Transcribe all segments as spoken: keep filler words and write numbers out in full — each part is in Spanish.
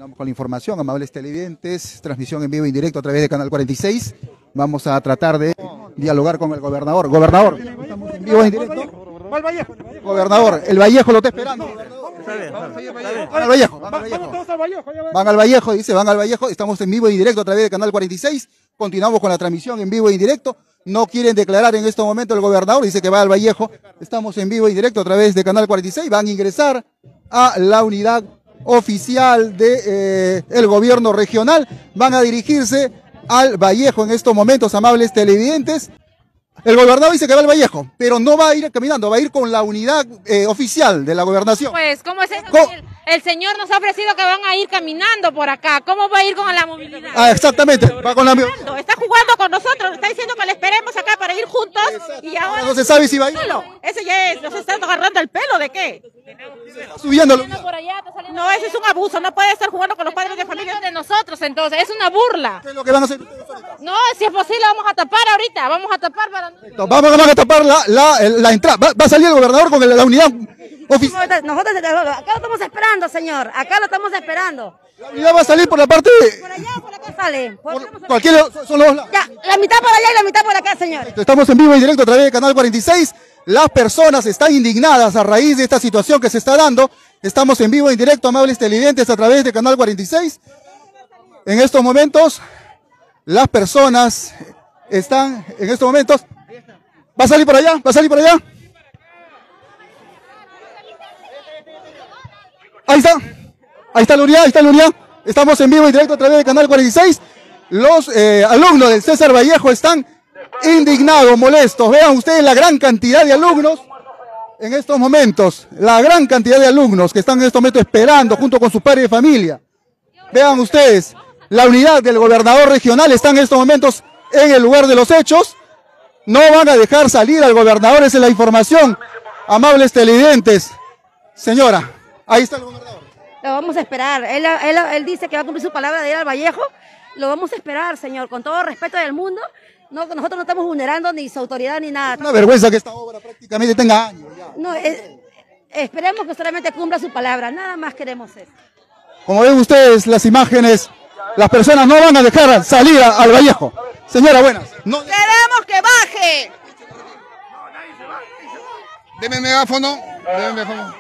Continuamos con la información, amables televidentes, transmisión en vivo y en directo a través de Canal cuarenta y seis. Vamos a tratar de dialogar con el gobernador. Gobernador, estamos en vivo y en directo. Gobernador, el Vallejo lo está esperando. Van al Vallejo, van al Vallejo. Van al Vallejo, dice, van al Vallejo. Estamos en vivo y en directo a través de Canal cuarenta y seis. Continuamos con la transmisión en vivo y en directo. No quieren declarar en este momento el gobernador, dice que va al Vallejo. Estamos en vivo y directo a través de Canal cuarenta y seis. Van a ingresar a la unidad oficial del de, eh, gobierno regional. Van a dirigirse al Vallejo en estos momentos, amables televidentes. El gobernador dice que va al Vallejo, pero no va a ir caminando, va a ir con la unidad eh, oficial de la gobernación. Pues, ¿cómo es eso? ¿Cómo? El, el señor nos ha ofrecido que van a ir caminando por acá. ¿Cómo va a ir con la movilidad? Ah, exactamente, va con la... Está jugando con nosotros, está diciendo que le esperemos acá para ir juntos. Exacto. Y ahora no se sabe si va a ir. Ese ya es, nos están agarrando el pelo, ¿de qué? Subiéndolo. No, ese es un abuso, no puede estar jugando con los padres de familia de nosotros, entonces, es una burla. ¿Qué es lo que van a hacer? No, si es posible, vamos a tapar ahorita, vamos a tapar para... Vamos, vamos a tapar la, la, la entrada. Va, va a salir el gobernador con la, la unidad oficial. Nosotros acá lo estamos esperando, señor. Acá lo estamos esperando. La unidad va a salir por la parte de... Por allá, por acá sale. Por por cualquier, son los lados. Ya, la mitad por allá y la mitad por acá, señor. Estamos en vivo y directo a través de Canal cuarenta y seis. Las personas están indignadas a raíz de esta situación que se está dando. Estamos en vivo y directo, amables televidentes, a través de Canal cuarenta y seis. En estos momentos, las personas están, en estos momentos... ¿Va a salir por allá? ¿Va a salir por allá? Ahí está. Ahí está la unidad, ahí está la unidad. Estamos en vivo y directo a través de Canal cuarenta y seis. Los eh, alumnos del César Vallejo están indignados, molestos. Vean ustedes la gran cantidad de alumnos en estos momentos. La gran cantidad de alumnos que están en estos momentos esperando junto con sus padres de familia. Vean ustedes, la unidad del gobernador regional está en estos momentos en el lugar de los hechos. No van a dejar salir al gobernador, esa es la información. Amables televidentes. Señora, ahí está el gobernador. Lo vamos a esperar. Él, él, él dice que va a cumplir su palabra de ir al Vallejo. Lo vamos a esperar, señor, con todo respeto del mundo. No, nosotros no estamos vulnerando ni su autoridad ni nada. Es una vergüenza que esta obra prácticamente tenga años ya. No, es, esperemos que solamente cumpla su palabra. Nada más queremos eso. Como ven ustedes las imágenes, las personas no van a dejar salir a, al Vallejo. Señora, buenas. No... ¡Queremos que baje! Deme el megáfono. Deme el megáfono.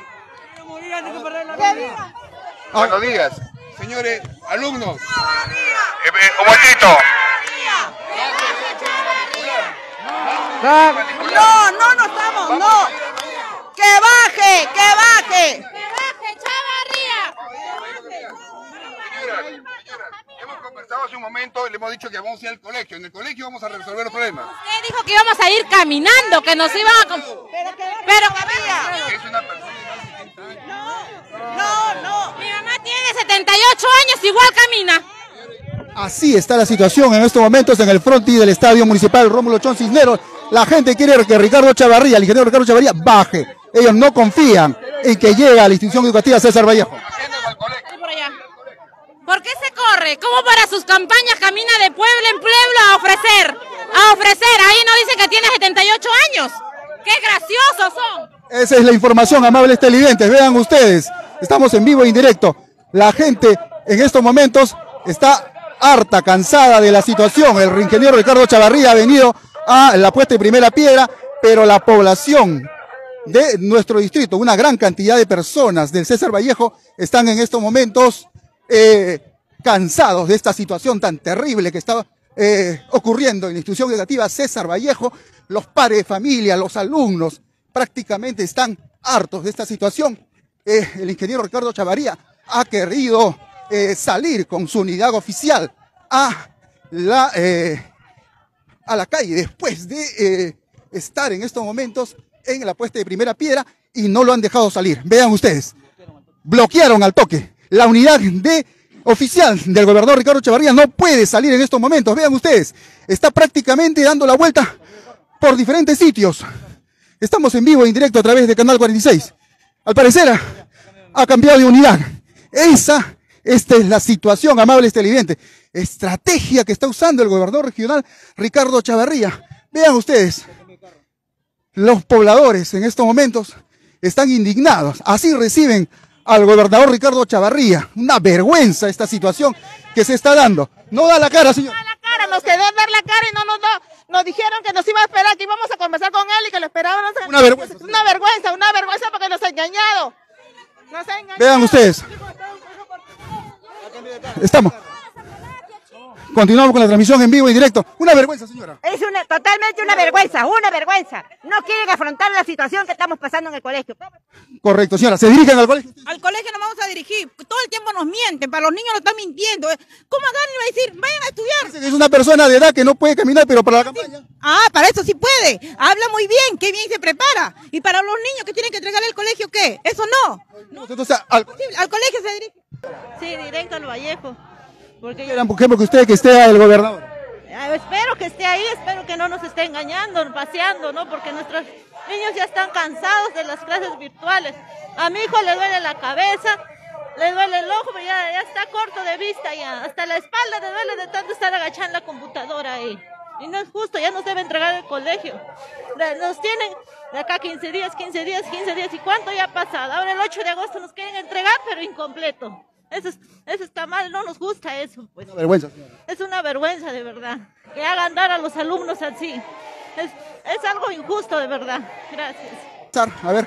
Buenos días, señores alumnos. Eh, eh, un momentito. No, no, no estamos, no. ¡Que baje, que baje! ¡Que baje, Chavarría! Señora, señora, hemos conversado hace un momento y le hemos dicho que vamos a ir al colegio. En el colegio vamos a resolver los problemas. Usted dijo que íbamos a ir caminando, que nos iban a... Pero que Pero que Es una persona de setenta años. No, no. Mi mamá tiene setenta y ocho años, igual camina. Así está la situación en estos momentos en el frontis del Estadio Municipal Rómulo Chón Cisneros. La gente quiere que Ricardo Chavarría, el ingeniero Ricardo Chavarría, baje. Ellos no confían en que llegue a la institución educativa César Vallejo. Por allá. ¿Por qué se corre? ¿Cómo para sus campañas camina de pueblo en pueblo a ofrecer? A ofrecer. Ahí no dice que tiene setenta y ocho años. ¡Qué graciosos son! Esa es la información, amables televidentes. Vean ustedes, estamos en vivo e indirecto. La gente en estos momentos está harta, cansada de la situación. El ingeniero Ricardo Chavarría ha venido a la puesta de primera piedra, pero la población de nuestro distrito, una gran cantidad de personas del César Vallejo, están en estos momentos eh, cansados de esta situación tan terrible que está eh, ocurriendo en la institución educativa César Vallejo. Los padres de familia, los alumnos, prácticamente están hartos de esta situación. Eh, el ingeniero Ricardo Chavarría ha querido eh, salir con su unidad oficial a la, eh, a la calle después de eh, estar en estos momentos en la puesta de primera piedra y no lo han dejado salir. Vean ustedes, bloquearon al toque. La unidad de oficial del gobernador Ricardo Chavarría no puede salir en estos momentos. Vean ustedes, está prácticamente dando la vuelta por diferentes sitios. Estamos en vivo e indirecto a través de Canal cuarenta y seis. Al parecer ha cambiado de unidad. Esa esta es la situación, amables televidentes. Estrategia que está usando el gobernador regional Ricardo Chavarría. Vean ustedes, los pobladores en estos momentos están indignados. Así reciben al gobernador Ricardo Chavarría. Una vergüenza esta situación que se está dando. No da la cara, señor. No da la cara, nos quedó dar la cara y no nos da. Nos dijeron que nos iba a esperar, que íbamos a conversar con él y que lo esperábamos. Una vergüenza. Una vergüenza, una vergüenza porque nos ha engañado. Nos ha engañado. Vean ustedes. Estamos. Continuamos con la transmisión en vivo y directo. Una vergüenza, señora. Es una, totalmente una vergüenza, una vergüenza. No quieren afrontar la situación que estamos pasando en el colegio. Correcto, señora. ¿Se dirigen al colegio? Al colegio nos vamos a dirigir. Todo el tiempo nos mienten. Para los niños nos están mintiendo. ¿Cómo agarran y va a decir, vayan a estudiar? Dice que es una persona de edad que no puede caminar, pero para la campaña. Ah, para eso sí puede. Habla muy bien, qué bien se prepara. Y para los niños que tienen que entregarle al colegio, ¿qué? Eso no. No, entonces, al, Al colegio se dirige. Sí, directo al Vallejo. Porque yo, por ejemplo, que usted que esté el gobernador. eh, espero que esté ahí, espero que no nos esté engañando, paseando, ¿no? Porque nuestros niños ya están cansados de las clases virtuales. A mi hijo le duele la cabeza, le duele el ojo, pero ya, ya está corto de vista ya. Hasta la espalda le duele de tanto estar agachando la computadora ahí. Y no es justo, ya nos debe entregar el colegio. Nos tienen de acá quince días, quince días, quince días. ¿Y cuánto ya ha pasado? Ahora el ocho de agosto nos quieren entregar, pero incompleto. Eso, es, eso está mal, no nos gusta eso. Pues. Una vergüenza, señora. Es una vergüenza, de verdad. Que hagan dar a los alumnos así. Es, es algo injusto, de verdad. Gracias. A ver.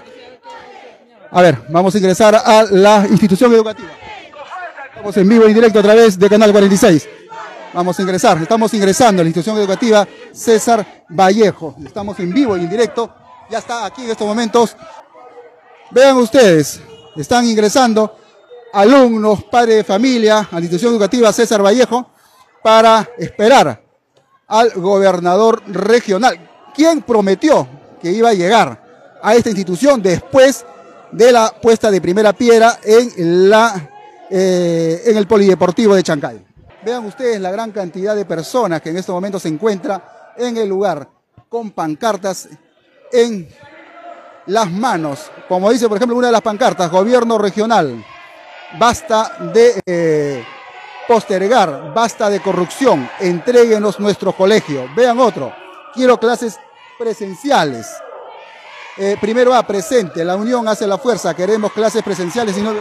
A ver, vamos a ingresar a la institución educativa. Estamos en vivo y directo a través de Canal cuarenta y seis. Vamos a ingresar, estamos ingresando a la institución educativa César Vallejo. Estamos en vivo y en directo. Ya está aquí en estos momentos. Vean ustedes, están ingresando alumnos, padres de familia, a la institución educativa César Vallejo para esperar al gobernador regional, quien prometió que iba a llegar a esta institución después de la puesta de primera piedra en, la, eh, en el Polideportivo de Chancay. Vean ustedes la gran cantidad de personas que en estos momentos se encuentra en el lugar con pancartas en las manos. Como dice, por ejemplo, una de las pancartas, gobierno regional. Basta de eh, postergar, basta de corrupción, entréguenos nuestro colegio. Vean otro, quiero clases presenciales. Eh, primero A, presente, la unión hace la fuerza, queremos clases presenciales y no...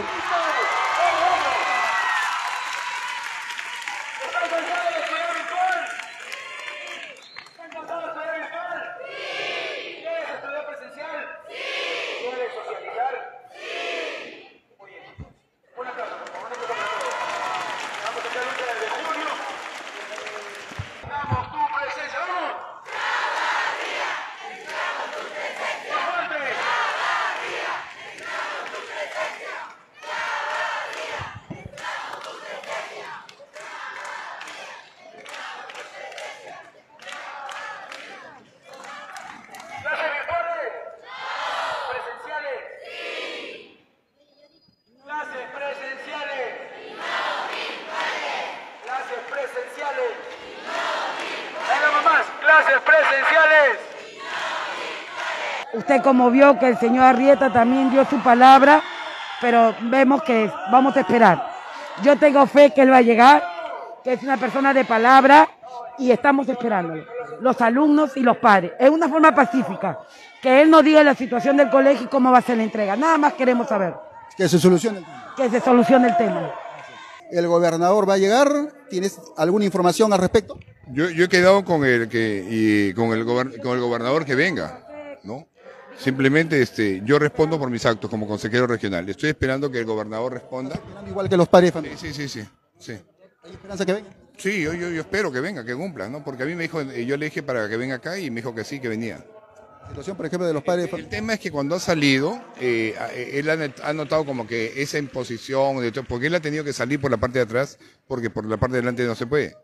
Usted como vio que el señor Arrieta también dio su palabra, pero vemos que vamos a esperar. Yo tengo fe que él va a llegar, que es una persona de palabra y estamos esperándolo. Los alumnos y los padres. Es una forma pacífica. Que él nos diga la situación del colegio y cómo va a ser la entrega. Nada más queremos saber. Que se solucione el tema. Que se solucione el tema. ¿El gobernador va a llegar? ¿Tienes alguna información al respecto? Yo, yo he quedado con el, que, y con, el gober, con el gobernador que venga, ¿no? Simplemente este, yo respondo por mis actos como consejero regional. Estoy esperando que el gobernador responda. Igual que los padres de familia. Sí, sí, sí, sí, sí. ¿Hay esperanza que venga? Sí, yo, yo, yo espero que venga, que cumpla, ¿no? Porque a mí me dijo, yo le dije para que venga acá y me dijo que sí, que venía. Situación, por ejemplo, de los padres de familia. El tema es que cuando ha salido, eh, él ha, ha notado como que esa imposición, de todo, porque él ha tenido que salir por la parte de atrás, porque por la parte de delante no se puede.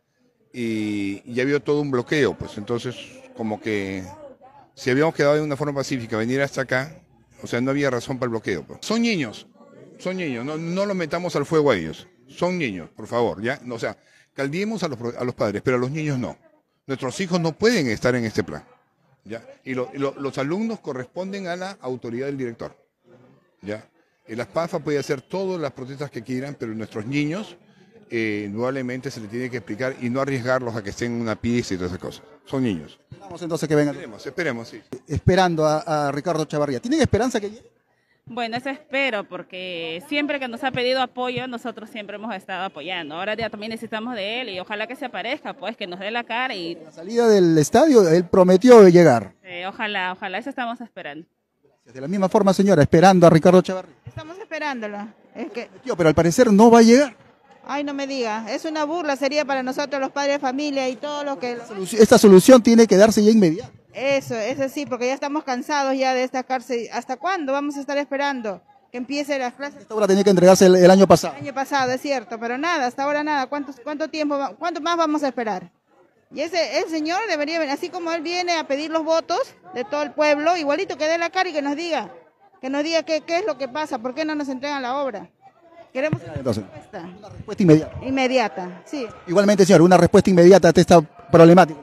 Y, y ya vio todo un bloqueo, pues entonces como que si habíamos quedado de una forma pacífica, venir hasta acá, o sea, no había razón para el bloqueo. Pues. Son niños, son niños, no, no los metamos al fuego a ellos. Son niños, por favor, ¿ya? O sea, caldiemos a los, a los padres, pero a los niños no. Nuestros hijos no pueden estar en este plan, ¿ya? Y, lo, y lo, los alumnos corresponden a la autoridad del director, ¿ya? Y las P A F A puede hacer todas las protestas que quieran, pero nuestros niños, eh, indudablemente se les tiene que explicar y no arriesgarlos a que estén en una pieza y todas esas cosas. Son niños. Vamos entonces que vengan. Esperemos, esperemos, sí. Esperando a, a Ricardo Chavarría. ¿Tienen esperanza que llegue? Bueno, eso espero, porque siempre que nos ha pedido apoyo, nosotros siempre hemos estado apoyando. Ahora ya también necesitamos de él y ojalá que se aparezca, pues que nos dé la cara y La salida del estadio, él prometió llegar. eh, ojalá, ojalá, eso estamos esperando. De la misma forma, señora, esperando a Ricardo Chavarría. Estamos esperándolo. Es que, Tío, pero al parecer no va a llegar. ay, no me diga, es una burla sería para nosotros los padres de familia y todo lo que... Esta solución tiene que darse ya inmediato. Eso, eso sí, porque ya estamos cansados ya de esta cárcel. ¿Hasta cuándo vamos a estar esperando que empiece las clases? Esta obra tenía que entregarse el, el año pasado. El año pasado, es cierto, pero nada, hasta ahora nada. ¿Cuántos, cuánto tiempo, va- cuánto más vamos a esperar? Y ese, el señor debería venir, así como él viene a pedir los votos de todo el pueblo, igualito que dé la cara y que nos diga, que nos diga qué, qué es lo que pasa, por qué no nos entregan la obra. Queremos una Entonces, respuesta respuesta inmediata. inmediata, sí. Igualmente, señor, una respuesta inmediata ante esta problemática.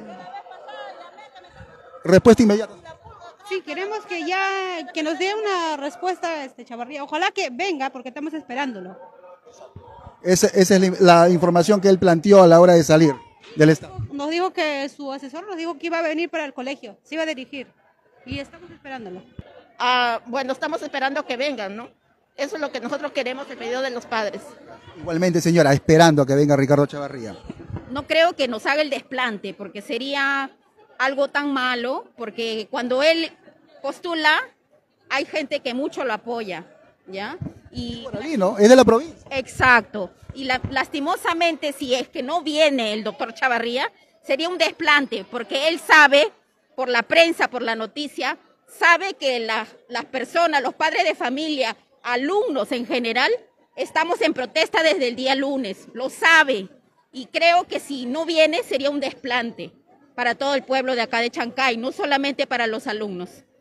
Respuesta inmediata. Sí, queremos que ya, que nos dé una respuesta este Chavarría. Ojalá que venga, porque estamos esperándolo. Esa, esa es la, la información que él planteó a la hora de salir del estado. Nos dijo que su asesor nos dijo que iba a venir para el colegio, se iba a dirigir. Y estamos esperándolo. Ah, bueno, estamos esperando que vengan, ¿no? Eso es lo que nosotros queremos, el pedido de los padres. Igualmente, señora, esperando a que venga Ricardo Chavarría. No creo que nos haga el desplante, porque sería algo tan malo, porque cuando él postula, hay gente que mucho lo apoya, ¿ya? Y ¿no? Es de la provincia. exacto. Y la- lastimosamente, si es que no viene el doctor Chavarría, sería un desplante, porque él sabe, por la prensa, por la noticia, sabe que la- las personas, los padres de familia, alumnos en general, estamos en protesta desde el día lunes, lo sabe. Y creo que si no viene, sería un desplante para todo el pueblo de acá de Chancay, no solamente para los alumnos.